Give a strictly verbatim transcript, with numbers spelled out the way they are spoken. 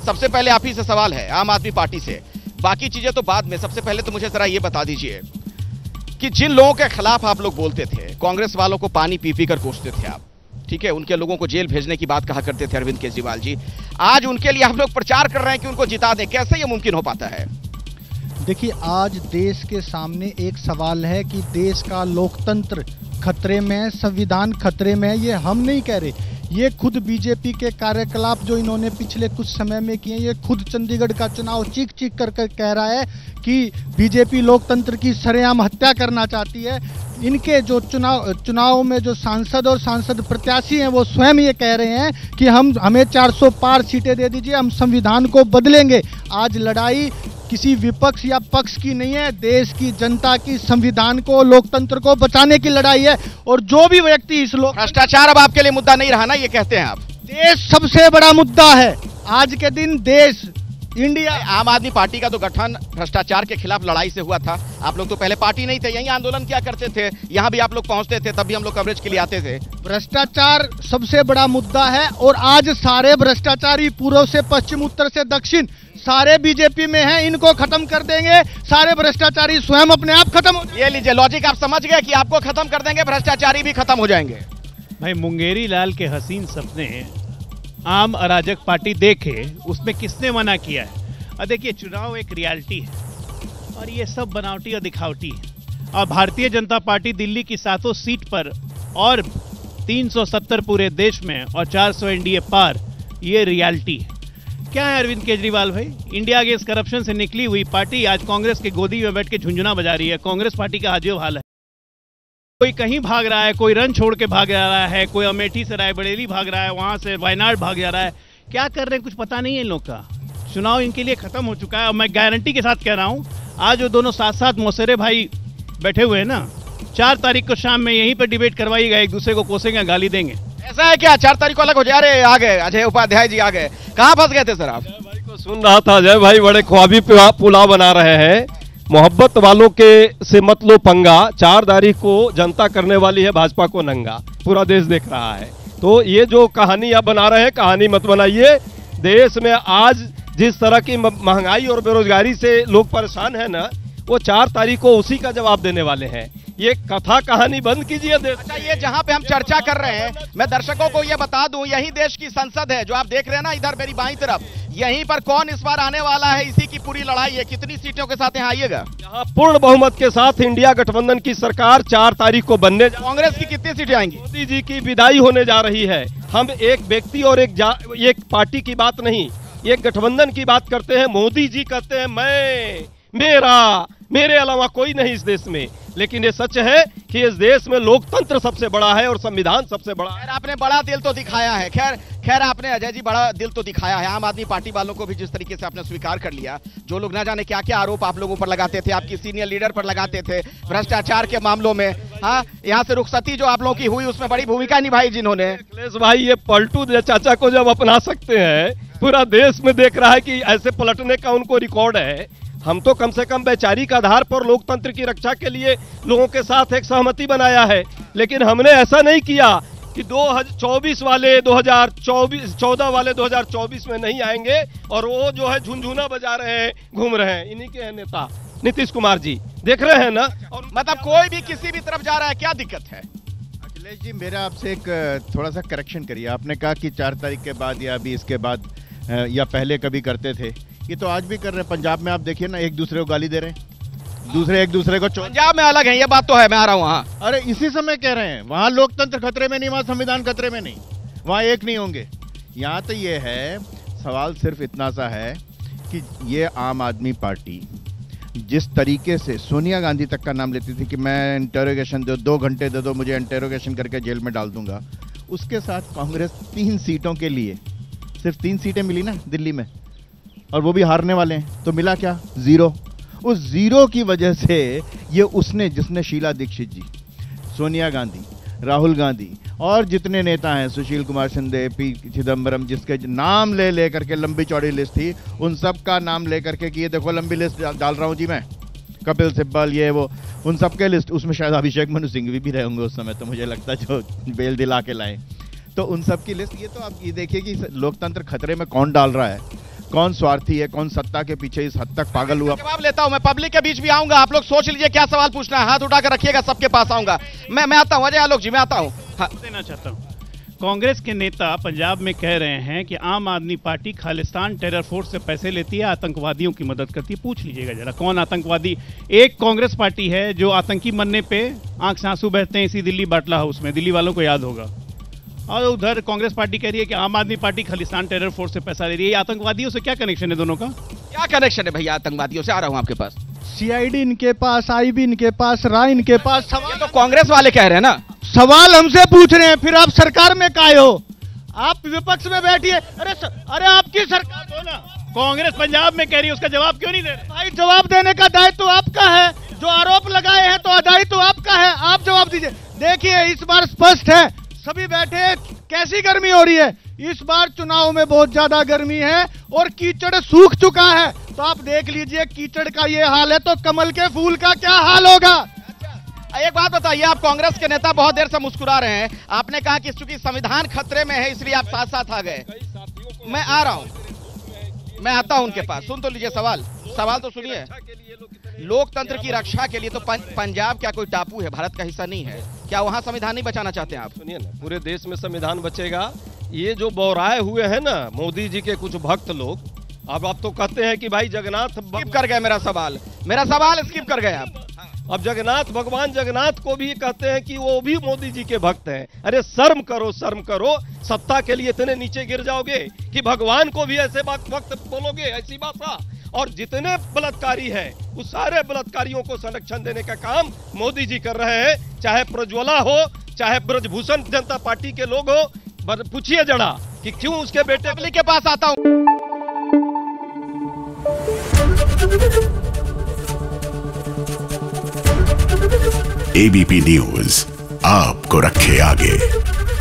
सबसे पहले आप ही से सवाल है, आम आदमी पार्टी से, बाकी चीजें तो बाद में। सबसे पहले तो मुझे जरा ये बता दीजिए कि जिन लोगों के खिलाफ आप लोग बोलते थे, कांग्रेस वालों को पानी पी पी कर कोसते थे आप, ठीक है, उनके लोगों को जेल भेजने की बात कहा करते थे अरविंद केजरीवाल जी, आज उनके लिए आप लोग प्रचार कर रहे हैं कि उनको जिता दें। कैसे ये मुमकिन हो पाता है? देखिए, आज देश के सामने एक सवाल है कि देश का लोकतंत्र खतरे में, संविधान खतरे में। ये हम नहीं कह रहे, ये खुद बीजेपी के कार्यकलाप जो इन्होंने पिछले कुछ समय में किए, ये खुद चंडीगढ़ का चुनाव चीख चीख कर कर कह रहा है कि बीजेपी लोकतंत्र की सरेआम हत्या करना चाहती है। इनके जो चुनाव चुनाव में जो सांसद और सांसद प्रत्याशी हैं, वो स्वयं ये कह रहे हैं कि हम हमें चार सौ पार सीटें दे दीजिए, हम संविधान को बदलेंगे। आज लड़ाई किसी विपक्ष या पक्ष की नहीं है, देश की जनता की, संविधान को, लोकतंत्र को बचाने की लड़ाई है। और जो भी व्यक्ति इस लोक भ्रष्टाचार अब आपके लिए मुद्दा नहीं रहा ना, ये कहते हैं आप? देश सबसे बड़ा मुद्दा है आज के दिन। देश, इंडिया, आम आदमी पार्टी का तो गठन भ्रष्टाचार के खिलाफ लड़ाई से हुआ था। आप लोग तो पहले पार्टी नहीं थे, यहीं आंदोलन किया करते थे, यहां भी आप लोग पहुंचते थे, तब भी हम लोग कवरेज के लिए आते थे। भ्रष्टाचार सबसे बड़ा मुद्दा है और आज सारे भ्रष्टाचारी पूर्व से पश्चिम, उत्तर से दक्षिण, सारे बीजेपी में हैं। इनको खत्म कर देंगे, सारे भ्रष्टाचारी स्वयं अपने आप खत्म हो जाएंगे। ये लीजिए लॉजिक, आप समझ गए कि आपको खत्म कर देंगे, भ्रष्टाचारी भी खत्म हो जाएंगे। भाई, मुंगेरी लाल के हसीन सपने आम अराजक पार्टी देखे, उसमें किसने मना किया है? और देखिए, चुनाव एक रियलिटी है और ये सब बनावटी और दिखावटी है। और भारतीय जनता पार्टी दिल्ली की सातों सीट पर और तीन सौ सत्तर पूरे देश में और चार सौ एनडीए पार, ये रियलिटी है। क्या है अरविंद केजरीवाल भाई? इंडिया अगेंस्ट करप्शन से निकली हुई पार्टी आज कांग्रेस के गोदी में बैठ के झुंझुना बजा रही है। कांग्रेस पार्टी का हाजिर हाल है। कोई कहीं भाग रहा है, कोई रन छोड़ के भाग रहा है, कोई अमेठी से रायबरेली भाग रहा है, वहां से वायनाड भाग जा रहा है। क्या कर रहे हैं कुछ पता नहीं है इन लोग का। चुनाव इनके लिए खत्म हो चुका है। और मैं गारंटी के साथ कह रहा हूं, आज वो दोनों साथ साथ मौसेरे भाई बैठे हुए हैं ना, चार तारीख को शाम में यहीं पर डिबेट करवाइएगा, एक दूसरे को कोसेंगे, गाली देंगे। ऐसा है क्या? चार तारीख को अलग हो जा रहे? आ गए अजय उपाध्याय जी, आ गए। कहाँ फंस गए थे सर आप? अजय भाई को सुन रहा था, अजय भाई बड़े ख्वाबी पुलाव बना रहे हैं। मोहब्बत वालों के से मत लो पंगा, चार तारीख को जनता करने वाली है भाजपा को नंगा, पूरा देश देख रहा है। तो ये जो कहानी आप बना रहे हैं, कहानी मत बनाइए। देश में आज जिस तरह की महंगाई और बेरोजगारी से लोग परेशान है ना, वो चार तारीख को उसी का जवाब देने वाले हैं। ये कथा कहानी बंद कीजिए। अच्छा, ये जहां पे हम चर्चा कर रहे हैं, मैं दर्शकों को ये बता दूं, यही देश की संसद है जो आप देख रहे हैं ना इधर मेरी बाईं तरफ। यहीं पर कौन इस बार आने वाला है, इसी की पूरी लड़ाई है। कितनी सीटों के साथ यहाँ आइएगा? यहाँ पूर्ण बहुमत के साथ इंडिया गठबंधन की सरकार चार तारीख को बनने। कांग्रेस की कितनी सीटें आएंगी? मोदी जी की विदाई होने जा रही है। हम एक व्यक्ति और एक एक पार्टी की बात नहीं, एक गठबंधन की बात करते हैं। मोदी जी कहते हैं मैं, मेरा, मेरे अलावा कोई नहीं इस देश में। लेकिन ये सच है कि इस देश में लोकतंत्र सबसे बड़ा है और संविधान सबसे बड़ा है। खैर, आपने बड़ा दिल तो दिखाया है। खैर खैर आपने अजय जी बड़ा दिल तो दिखाया है। आम आदमी पार्टी वालों को भी जिस तरीके से आपने स्वीकार कर लिया, जो लोग ना जाने क्या क्या आरोप आप लोगों पर लगाते थे, आपकी सीनियर लीडर पर लगाते थे भ्रष्टाचार के मामलों में। हाँ, यहाँ से रुखसती जो आप लोगों की हुई, उसमें बड़ी भूमिका निभाई जिन्होंने। अखिलेश भाई, ये पलटू चाचा को जब अपना सकते हैं, पूरा देश में देख रहा है कि ऐसे पलटने का उनको रिकॉर्ड है। हम तो कम से कम वैचारिक आधार पर लोकतंत्र की रक्षा के लिए लोगों के साथ एक सहमति बनाया है। लेकिन हमने ऐसा नहीं किया कि दो हज़ार चौबीस वाले दो हज़ार चौबीस चौदह वाले दो हज़ार चौबीस में नहीं आएंगे और वो जो है झुनझुना बजा रहे हैं, घूम रहे हैं। इन्हीं के हैं नेता नीतीश कुमार जी, देख रहे हैं ना। और मतलब कोई भी किसी भी तरफ जा रहा है, क्या दिक्कत है? अखिलेश जी, मेरा आपसे एक थोड़ा सा करेक्शन करिए। आपने कहा कि चार तारीख के बाद या अभी इसके बाद या पहले कभी करते थे, ये तो आज भी कर रहे हैं। पंजाब में आप देखिए ना, एक दूसरे को गाली दे रहे हैं, दूसरे एक दूसरे को। पंजाब में अलग है, ये बात तो है, मैं आ रहा हूँ वहाँ। अरे इसी समय कह रहे हैं, वहाँ लोकतंत्र खतरे में नहीं, वहाँ संविधान खतरे में नहीं, वहाँ एक नहीं होंगे। यहाँ तो ये है, सवाल सिर्फ इतना सा है कि ये आम आदमी पार्टी जिस तरीके से सोनिया गांधी तक का नाम लेती थी कि मैं इंटेरोगेशन दो दो घंटे दे दो मुझे, इंटेरोगेशन करके जेल में डाल दूंगा, उसके साथ कांग्रेस तीन सीटों के लिए, सिर्फ तीन सीटें मिली ना दिल्ली में, और वो भी हारने वाले हैं। तो मिला क्या? जीरो। उस जीरो की वजह से ये उसने, जिसने शीला दीक्षित जी, सोनिया गांधी, राहुल गांधी और जितने नेता हैं, सुशील कुमार शिंदे, पी चिदम्बरम, जिसके नाम ले ले करके लंबी चौड़ी लिस्ट थी, उन सब का नाम ले करके कि ये देखो लंबी लिस्ट डाल रहा हूँ जी मैं, कपिल सिब्बल, ये वो, उन सब के लिस्ट, उसमें शायद अभिषेक मनु सिंघवी भी रहे होंगे उस समय, तो मुझे लगता है जो बेल दिला के लाए, तो उन सब की लिस्ट। ये तो आप ये देखिए कि लोकतंत्र खतरे में कौन डाल रहा है। कौन स्वार्थी है, कौन सत्ता के पीछे इस हद तक पागल हुआ। जवाब लेता हूं मैं, पब्लिक के बीच भी आऊंगा, आप लोग सोच लीजिए क्या सवाल पूछना है, हाथ उठाकर रखिएगा, सबके पास आऊंगा मैं मैं आता हूं, अजय आलोक जी मैं आता हूं। हाँ। देना चाहता हूं, कांग्रेस के नेता पंजाब में कह रहे हैं कि आम आदमी पार्टी खालिस्तान टेरर फोर्स से पैसे लेती है, आतंकवादियों की मदद करती है। पूछ लीजिएगा जरा कौन आतंकवादी। एक कांग्रेस पार्टी है जो आतंकी मरने पे आंख से आंसू बहते हैं, इसी दिल्ली बाटला हाउस में, दिल्ली वालों को याद होगा। और उधर कांग्रेस पार्टी कह रही है कि आम आदमी पार्टी खालिस्तान टेरर फोर्स से पैसा ले रही है। आतंकवादियों से क्या कनेक्शन है दोनों का? क्या कनेक्शन है भैया आतंकवादियों से? आ रहा हूं आपके पास। सीआईडी इनके पास, आईबी इनके पास, राय इनके पास। सवाल तो कांग्रेस वाले कह रहे हैं ना, सवाल हमसे पूछ रहे हैं, फिर आप सरकार में काहे हो? आप विपक्ष में बैठिए। अरे स, अरे आपकी सरकार हो ना, कांग्रेस पंजाब में कह रही है, उसका जवाब क्यों नहीं दे रहे? भाई जवाब देने का दायित्व तो आपका है, जो आरोप लगाए हैं तो दायित्व तो आपका है, आप जवाब दीजिए। देखिए इस बार स्पष्ट है, सभी बैठे, कैसी गर्मी हो रही है इस बार चुनाव में, बहुत ज्यादा गर्मी है और कीचड़ सूख चुका है। तो आप देख लीजिए कीचड़ का ये हाल है तो कमल के फूल का क्या हाल होगा। एक बात बताइए, आप कांग्रेस के नेता बहुत देर से मुस्कुरा रहे हैं, आपने कहा कि चूंकि संविधान खतरे में है इसलिए आप साथ साथ आ गए। मैं आ रहा हूं, मैं आता हूं उनके पास। सुन तो लीजिए सवाल, सवाल तो सुनिए। लोकतंत्र की रक्षा के लिए तो पंजाब क्या कोई टापू है, भारत का हिस्सा नहीं है क्या? वहां संविधान नहीं बचाना चाहते हैं आप? सुनिए ना, पूरे देश में संविधान बचेगा। ये जो बौराए हुए हैं ना मोदी जी के कुछ भक्त लोग, अब आप तो कहते हैं कि भाई जगन्नाथ स्किप कर गए मेरा सवाल, मेरा सवाल स्किप कर गए आप। अब जगन्नाथ भगवान जगन्नाथ को भी कहते हैं कि वो भी मोदी जी के भक्त हैं। अरे शर्म करो, शर्म करो, सत्ता के लिए इतने नीचे गिर जाओगे कि भगवान को भी ऐसे बात वक्त बोलोगे, ऐसी भाषा। और जितने बलात्कारी हैं उस सारे बलात्कारियों को संरक्षण देने का काम मोदी जी कर रहे हैं, चाहे प्रज्वला हो, चाहे ब्रजभूषण जनता पार्टी के लोग हो। पूछिए जरा कि क्यों उसके बेटे पब्लिक के पास आता हूं। एबीपी न्यूज आपको रखे आगे।